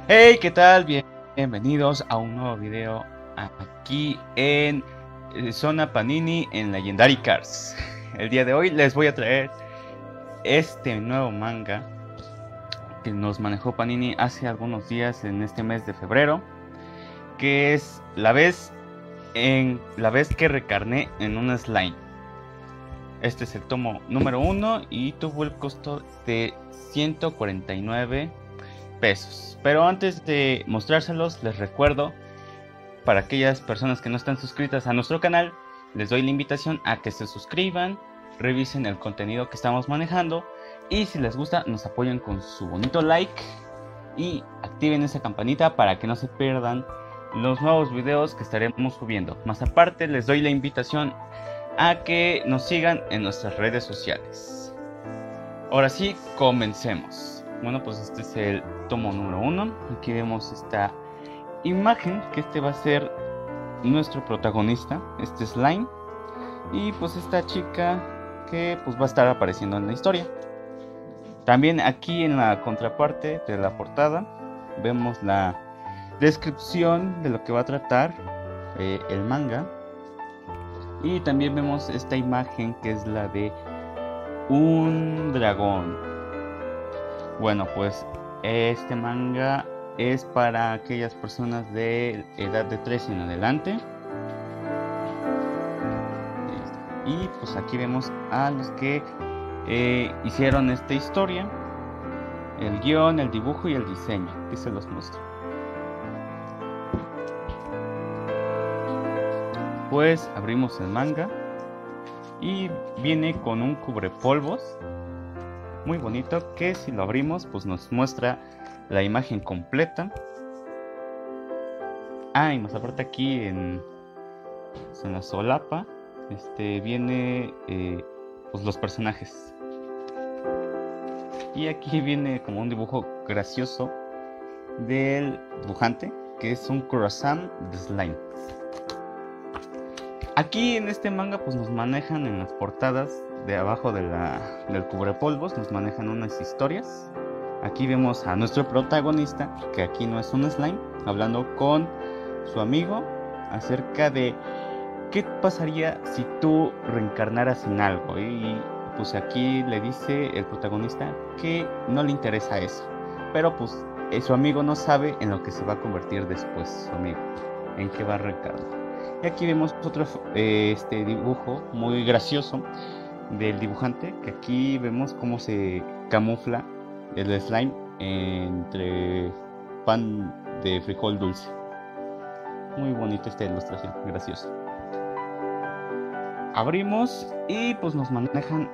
Hey, ¿qué tal? Bienvenidos a un nuevo video aquí en Zona Panini en Legendary Cars. El día de hoy les voy a traer este nuevo manga que nos manejó Panini hace algunos días en este mes de febrero, que es la vez que recarné en un slime. Este es el tomo número 1 y tuvo el costo de 149 pesos. Pero antes de mostrárselos, les recuerdo, para aquellas personas que no están suscritas a nuestro canal, les doy la invitación a que se suscriban, revisen el contenido que estamos manejando y si les gusta nos apoyen con su bonito like y activen esa campanita para que no se pierdan los nuevos videos que estaremos subiendo. Más aparte, les doy la invitación a que nos sigan en nuestras redes sociales. Ahora sí, comencemos. Bueno, pues este es el tomo número 1. Aquí vemos esta imagen, que este va a ser nuestro protagonista, este slime. Y pues esta chica que pues va a estar apareciendo en la historia. También aquí en la contraparte de la portada vemos la descripción de lo que va a tratar el manga. Y también vemos esta imagen que es la de un dragón. Bueno, pues este manga es para aquellas personas de edad de 3 en adelante. Y pues aquí vemos a los que hicieron esta historia, el guión, el dibujo y el diseño, que se los muestro. Pues abrimos el manga y viene con un cubrepolvos muy bonito, que si lo abrimos pues nos muestra la imagen completa. Y más aparte aquí en la solapa viene pues los personajes, y aquí viene como un dibujo gracioso del dibujante, que es un croissant de slime. Aquí en este manga pues nos manejan en las portadas de abajo del cubrepolvos, nos manejan unas historias. Aquí vemos a nuestro protagonista, que aquí no es un slime, hablando con su amigo acerca de qué pasaría si tú reencarnaras en algo. Y pues aquí le dice el protagonista que no le interesa eso, pero pues su amigo no sabe en lo que se va a convertir después, su amigo, en qué va a reencarnar. Y aquí vemos otro dibujo muy gracioso del dibujante, que aquí vemos cómo se camufla el slime entre pan de frijol dulce. Muy bonita esta ilustración, graciosa. Abrimos y pues nos manejan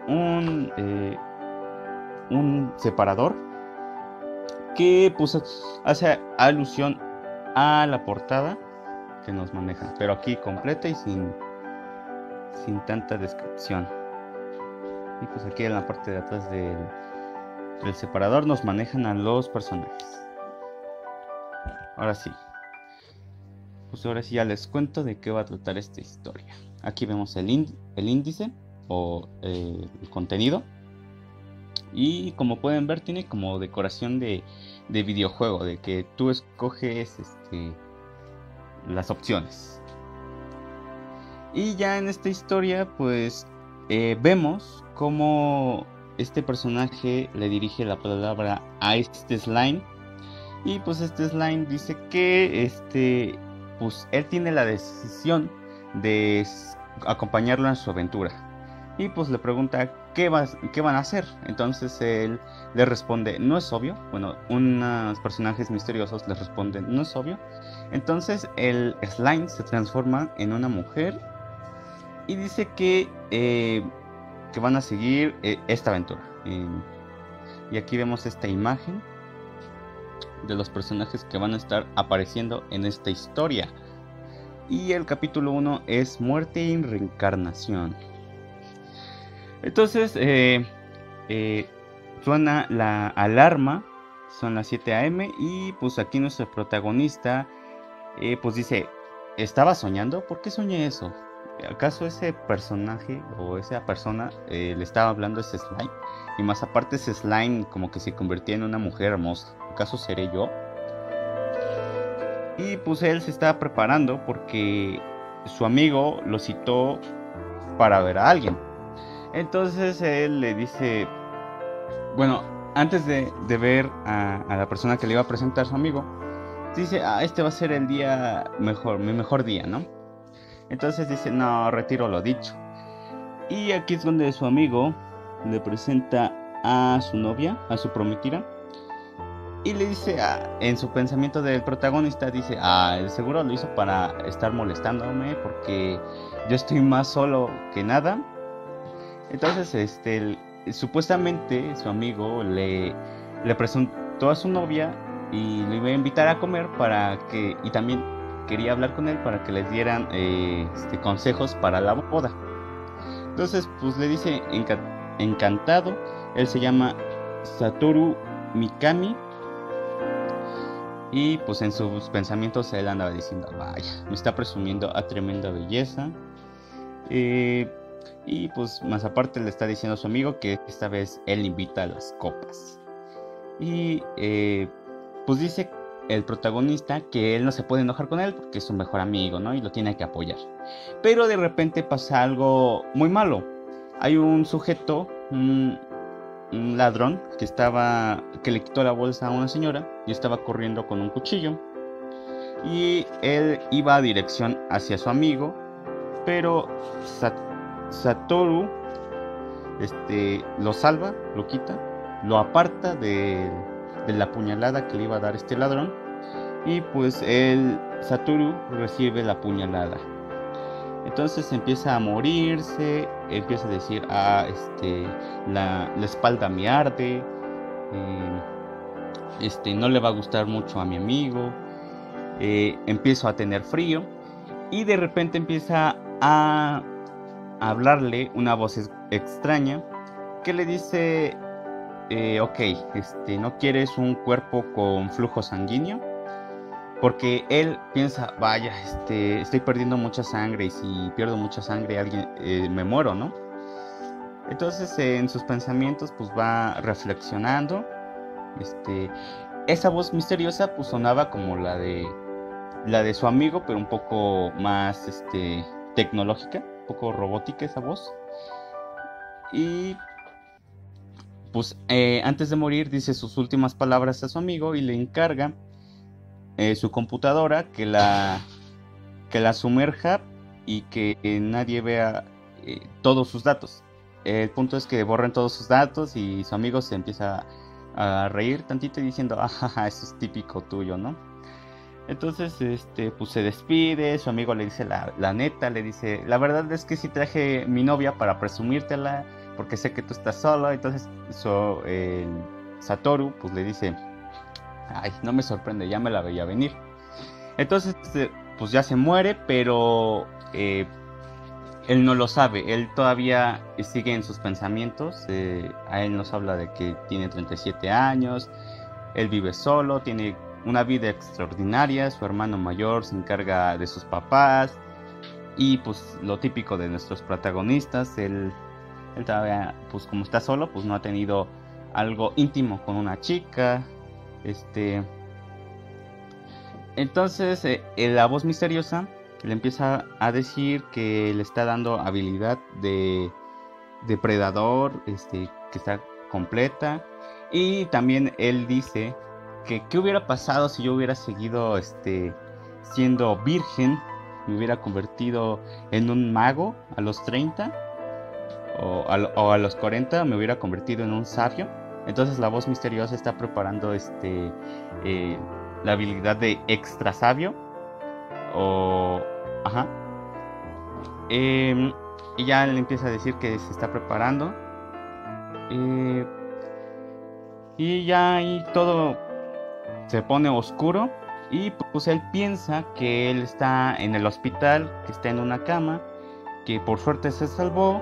un separador que pues hace alusión a la portada que nos manejan, pero aquí completa y sin tanta descripción. Y pues aquí en la parte de atrás del separador nos manejan a los personajes. Ahora sí, pues ahora sí ya les cuento de qué va a tratar esta historia. Aquí vemos el índice o el contenido, y como pueden ver tiene como decoración de videojuego, de que tú escoges las opciones. Y ya en esta historia pues vemos cómo este personaje le dirige la palabra a este slime, y pues este slime dice que pues él tiene la decisión de acompañarlo en su aventura, y pues le pregunta qué van a hacer. Entonces él le responde, no es obvio. Bueno, unos personajes misteriosos le responden, no es obvio. Entonces el slime se transforma en una mujer y dice que van a seguir esta aventura. Y aquí vemos esta imagen de los personajes que van a estar apareciendo en esta historia. Y el capítulo 1 es Muerte y Reencarnación. Entonces suena la alarma, son las 7 a.m. y pues aquí nuestro protagonista pues dice, ¿estaba soñando? ¿Por qué soñé eso? ¿Acaso ese personaje o esa persona le estaba hablando a ese slime? Y más aparte ese slime como que se convertía en una mujer hermosa. ¿Acaso seré yo? Y pues él se estaba preparando porque su amigo lo citó para ver a alguien. Entonces él le dice, bueno, antes de ver a la persona que le iba a presentar a su amigo, dice, este va a ser el día mejor, mi mejor día, ¿no? Entonces dice, no, retiro lo dicho. Y aquí es donde su amigo le presenta a su novia, a su prometida. Y le dice, en su pensamiento del protagonista, dice, el seguro lo hizo para estar molestándome porque yo estoy más solo que nada. Entonces, supuestamente su amigo le presentó a su novia y le iba a invitar a comer y también quería hablar con él para que les dieran consejos para la boda. Entonces, pues le dice encantado. Él se llama Satoru Mikami. Y pues en sus pensamientos él andaba diciendo, vaya, me está presumiendo a tremenda belleza. Y pues más aparte le está diciendo a su amigo que esta vez él invita a las copas. Y pues dice el protagonista que él no se puede enojar con él porque es su mejor amigo, ¿no? Y lo tiene que apoyar. Pero de repente pasa algo muy malo. Hay un sujeto, un ladrón que le quitó la bolsa a una señora y estaba corriendo con un cuchillo. Y él iba a dirección hacia su amigo, pero Satoru lo salva, lo quita, lo aparta de la puñalada que le iba a dar este ladrón. Y pues Satoru recibe la puñalada. Entonces empieza a morirse, empieza a decir, la espalda me arde, no le va a gustar mucho a mi amigo, empiezo a tener frío. Y de repente empieza a hablarle una voz extraña que le dice, ok, ¿no quieres un cuerpo con flujo sanguíneo? Porque él piensa, vaya, estoy perdiendo mucha sangre y si pierdo mucha sangre me muero, ¿no? Entonces en sus pensamientos pues va reflexionando. Esa voz misteriosa pues sonaba como la de su amigo, pero un poco más tecnológica, un poco robótica esa voz. Y pues antes de morir dice sus últimas palabras a su amigo y le encarga su computadora que la sumerja y que nadie vea todos sus datos. El punto es que borren todos sus datos y su amigo se empieza a reír tantito y diciendo, ajaja, eso es típico tuyo, ¿no? Entonces, pues se despide, su amigo le dice la neta, le dice, la verdad es que sí traje mi novia para presumírtela, porque sé que tú estás solo. Entonces, Satoru, pues le dice, ay, no me sorprende, ya me la veía venir. Entonces, pues ya se muere, pero él no lo sabe, él todavía sigue en sus pensamientos. A él nos habla de que tiene 37 años, él vive solo, tiene una vida extraordinaria, su hermano mayor se encarga de sus papás y pues lo típico de nuestros protagonistas. Él todavía, pues como está solo, pues no ha tenido algo íntimo con una chica. Entonces la voz misteriosa le empieza a decir que le está dando habilidad de depredador, que está completa. Y también él dice que qué hubiera pasado si yo hubiera seguido siendo virgen, me hubiera convertido en un mago a los 30 o a los 40, me hubiera convertido en un sabio. Entonces la voz misteriosa está preparando la habilidad de extra sabio. Y ya le empieza a decir que se está preparando. Y ya ahí todo se pone oscuro. Y pues él piensa que él está en el hospital, que está en una cama, que por suerte se salvó.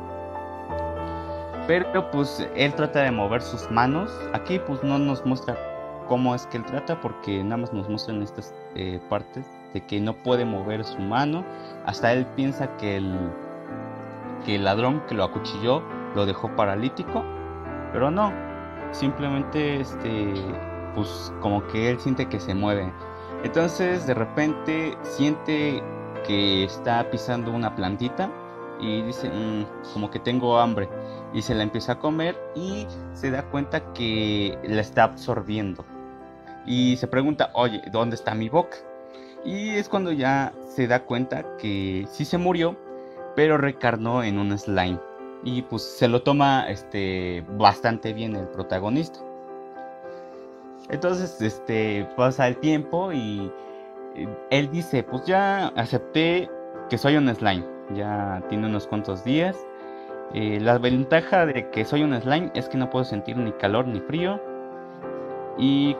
Pero pues él trata de mover sus manos. Aquí pues no nos muestra cómo es que él trata, porque nada más nos muestran estas partes de que no puede mover su mano. Hasta él piensa que el ladrón que lo acuchilló lo dejó paralítico, pero no, simplemente pues como que él siente que se mueve. Entonces de repente siente que está pisando una plantita y dice, como que tengo hambre, y se la empieza a comer y se da cuenta que la está absorbiendo y se pregunta, oye, ¿dónde está mi boca? Y es cuando ya se da cuenta que sí se murió, pero reencarnó en un slime. Y pues se lo toma bastante bien el protagonista. Entonces pasa el tiempo y él dice, pues ya acepté que soy un slime. Ya tiene unos cuantos días. La ventaja de que soy un slime es que no puedo sentir ni calor ni frío. Y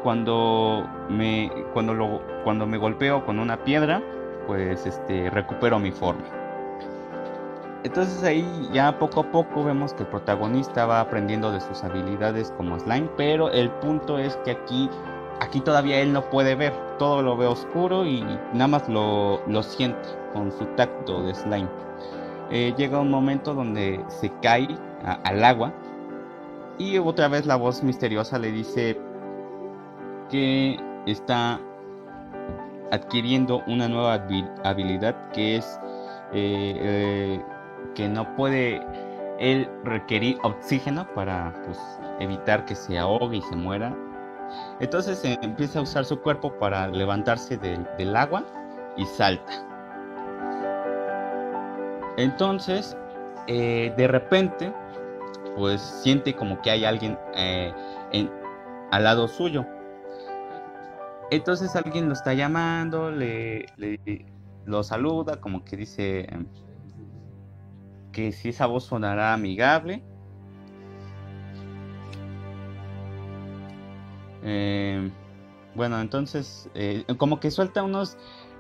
cuando me golpeo con una piedra, pues recupero mi forma. Entonces ahí ya poco a poco vemos que el protagonista va aprendiendo de sus habilidades como slime, pero el punto es que aquí todavía él no puede ver, todo lo ve oscuro y nada más lo siente con su tacto de slime. Llega un momento donde se cae al agua y otra vez la voz misteriosa le dice que está adquiriendo una nueva habilidad que es que no puede él requerir oxígeno para pues, evitar que se ahogue y se muera. Entonces empieza a usar su cuerpo para levantarse del agua y salta. Entonces de repente pues siente como que hay alguien al lado suyo. Entonces alguien lo está llamando, lo saluda, como que dice que si esa voz sonará amigable. Bueno, entonces como que suelta unos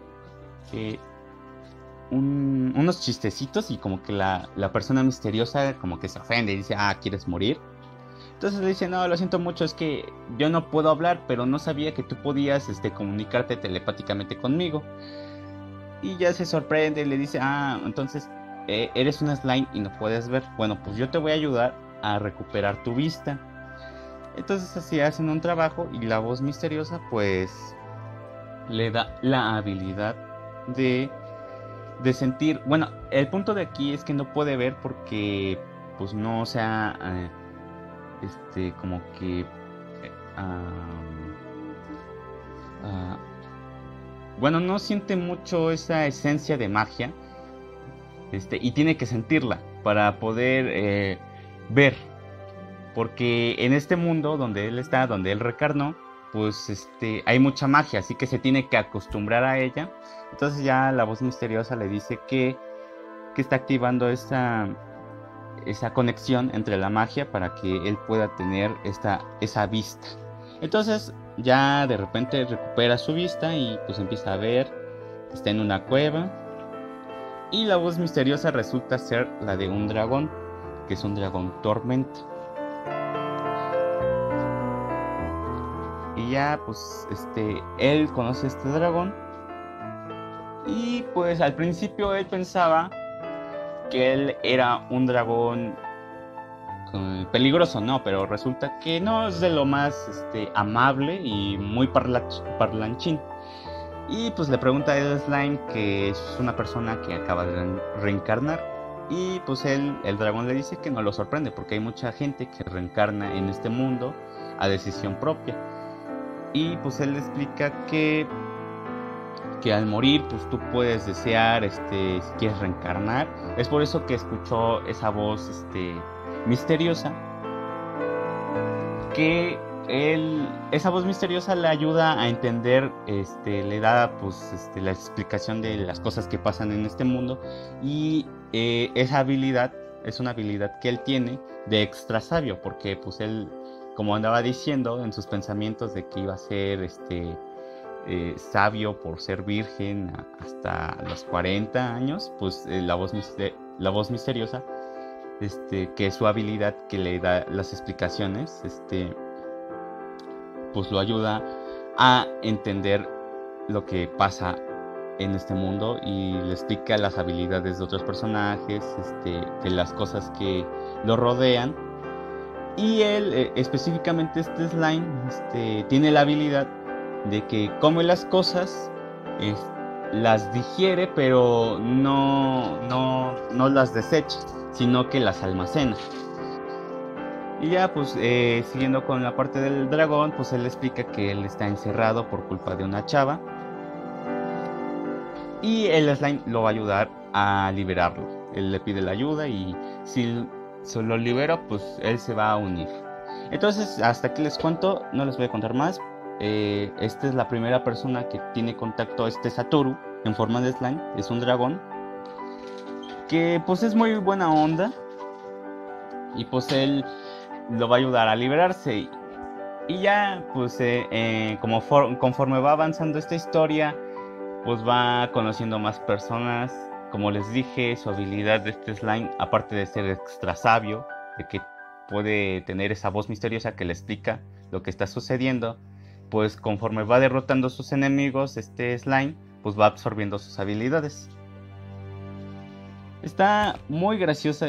chistecitos y como que la persona misteriosa como que se ofende y dice, ¿quieres morir? Entonces le dice, no, lo siento mucho, es que yo no puedo hablar, pero no sabía que tú podías comunicarte telepáticamente conmigo. Y ya se sorprende y le dice, entonces eres un slime y no puedes ver. Bueno, pues yo te voy a ayudar a recuperar tu vista. Entonces así hacen un trabajo y la voz misteriosa pues le da la habilidad de sentir. Bueno, el punto de aquí es que no puede ver porque pues no sea como que bueno, no siente mucho esa esencia de magia y tiene que sentirla para poder ver, porque en este mundo donde él está, donde él reencarnó, pues hay mucha magia, así que se tiene que acostumbrar a ella. Entonces ya la voz misteriosa le dice que está activando esa conexión entre la magia para que él pueda tener esa vista. Entonces ya de repente recupera su vista y pues empieza a ver, está en una cueva y la voz misteriosa resulta ser la de un dragón, que es un dragón tormenta. Y ya pues él conoce a este dragón y pues al principio él pensaba que él era un dragón peligroso, no, pero resulta que no, es de lo más amable y muy parlanchín. Y pues le pregunta a el slime que es una persona que acaba de reencarnar. Y pues el dragón le dice que no lo sorprende porque hay mucha gente que reencarna en este mundo a decisión propia. Y pues él le explica que al morir pues tú puedes desear si quieres reencarnar. Es por eso que escuchó esa voz misteriosa, que esa voz misteriosa le ayuda a entender, le da pues la explicación de las cosas que pasan en este mundo. Y esa habilidad es una habilidad que él tiene de extra sabio, porque pues él, como andaba diciendo en sus pensamientos de que iba a ser sabio por ser virgen hasta los 40 años, pues la voz misteriosa, que es su habilidad que le da las explicaciones, pues lo ayuda a entender lo que pasa en este mundo y le explica las habilidades de otros personajes, de las cosas que lo rodean. Y él, específicamente este slime, tiene la habilidad de que come las cosas, las digiere, pero no las desecha, sino que las almacena. Y ya, pues, siguiendo con la parte del dragón, pues él explica que él está encerrado por culpa de una chava. Y el slime lo va a ayudar a liberarlo. Él le pide la ayuda y si se lo libera, pues él se va a unir. Entonces, hasta aquí les cuento, no les voy a contar más. Esta es la primera persona que tiene contacto a este Satoru en forma de slime. Es un dragón que pues es muy buena onda. Y pues él lo va a ayudar a liberarse. Y ya, pues conforme va avanzando esta historia, pues va conociendo más personas. Como les dije, su habilidad de este slime, aparte de ser extra sabio, de que puede tener esa voz misteriosa que le explica lo que está sucediendo, pues conforme va derrotando a sus enemigos, este slime pues va absorbiendo sus habilidades. Está muy graciosa.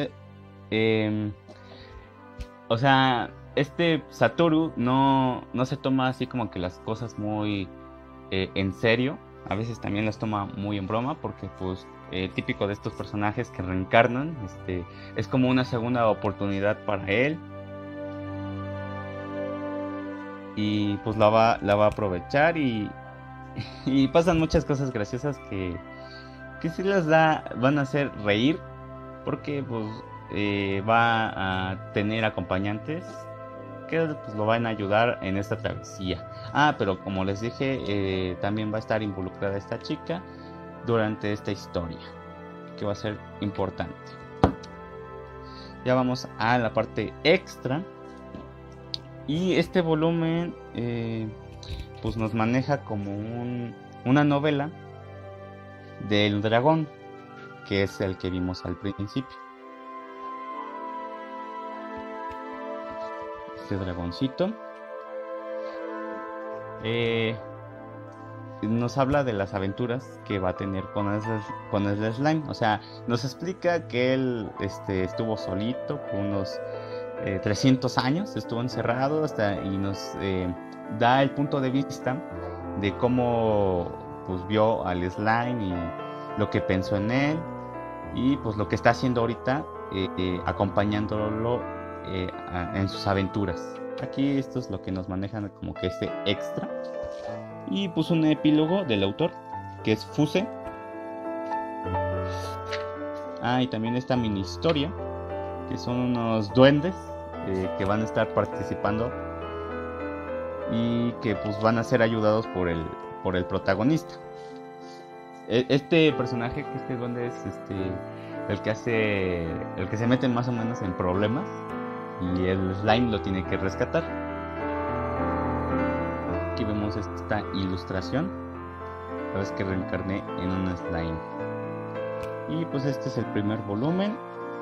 O sea, este Satoru no se toma así como que las cosas muy en serio. A veces también las toma muy en broma, porque pues típico de estos personajes que reencarnan, es como una segunda oportunidad para él. Y pues la va a aprovechar y pasan muchas cosas graciosas que sí van a hacer reír, porque pues va a tener acompañantes que pues, lo van a ayudar en esta travesía. Pero como les dije, también va a estar involucrada esta chica durante esta historia, que va a ser importante. Ya vamos a la parte extra. Y este volumen pues nos maneja como una novela del dragón, que es el que vimos al principio. Este dragoncito nos habla de las aventuras que va a tener con el slime. O sea, nos explica que él estuvo solito por unos 300 años, estuvo encerrado y nos da el punto de vista de cómo pues vio al slime y lo que pensó en él, y pues lo que está haciendo ahorita, acompañándolo en sus aventuras. Aquí esto es lo que nos manejan como que este extra. Y pues un epílogo del autor, que es Fuse. Y también esta mini historia, que son unos duendes que van a estar participando y que pues van a ser ayudados por el protagonista. Este personaje, que este duende es el que se mete más o menos en problemas, y el slime lo tiene que rescatar. Aquí vemos esta ilustración, la vez que reencarné en un slime. Y pues este es el primer volumen,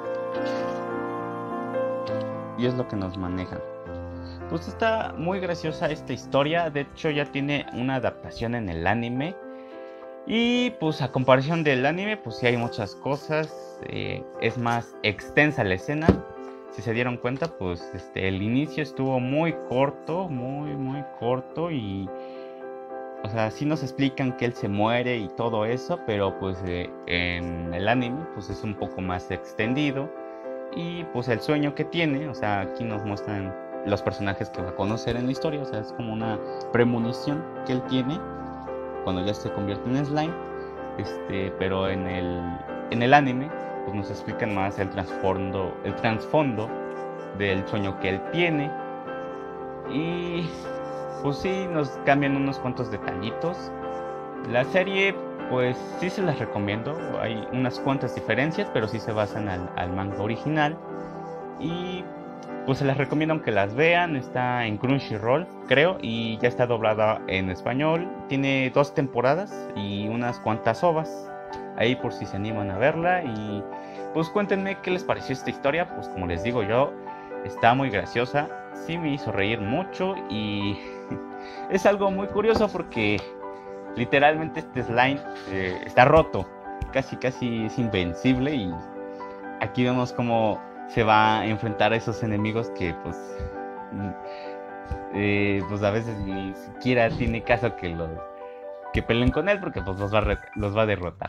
y es lo que nos maneja. Pues está muy graciosa esta historia. De hecho ya tiene una adaptación en el anime, y pues a comparación del anime, pues sí hay muchas cosas. Es más extensa la escena. Si se dieron cuenta, pues el inicio estuvo muy corto, muy corto, y o sea, sí nos explican que él se muere y todo eso, pero pues en el anime pues es un poco más extendido. Y pues el sueño que tiene, o sea, aquí nos muestran los personajes que va a conocer en la historia. O sea, es como una premonición que él tiene cuando ya se convierte en slime. Pero en el anime pues nos explican más el trasfondo del sueño que él tiene. Y pues sí, nos cambian unos cuantos detallitos. La serie pues sí se las recomiendo. Hay unas cuantas diferencias, pero sí se basan al manga original. Y pues se las recomiendo aunque las vean. Está en Crunchyroll, creo, y ya está doblada en español. Tiene 2 temporadas y unas cuantas ovas ahí por si se animan a verla. Y pues cuéntenme qué les pareció esta historia. Pues como les digo yo, está muy graciosa, sí me hizo reír mucho, y es algo muy curioso porque literalmente este slime está roto, casi es invencible. Y aquí vemos cómo se va a enfrentar a esos enemigos que pues pues a veces ni siquiera tiene caso que peleen con él porque pues los va a derrotar.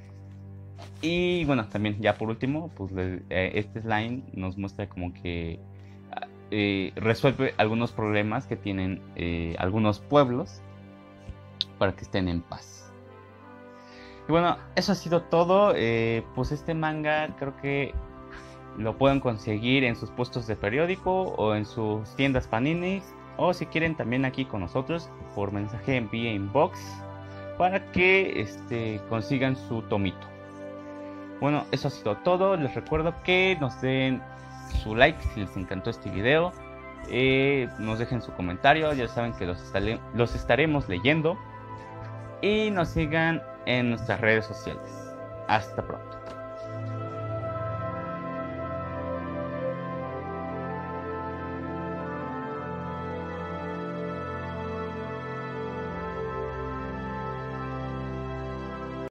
Y bueno, también ya por último, pues este slime nos muestra como que resuelve algunos problemas que tienen algunos pueblos para que estén en paz. Y bueno, eso ha sido todo. Pues este manga creo que lo pueden conseguir en sus puestos de periódico o en sus tiendas Panini, o si quieren también aquí con nosotros por mensaje vía inbox para que consigan su tomito. Bueno, eso ha sido todo. Les recuerdo que nos den su like si les encantó este video. Nos dejen su comentario. Ya saben que los estaremos leyendo. Y nos sigan en nuestras redes sociales. Hasta pronto.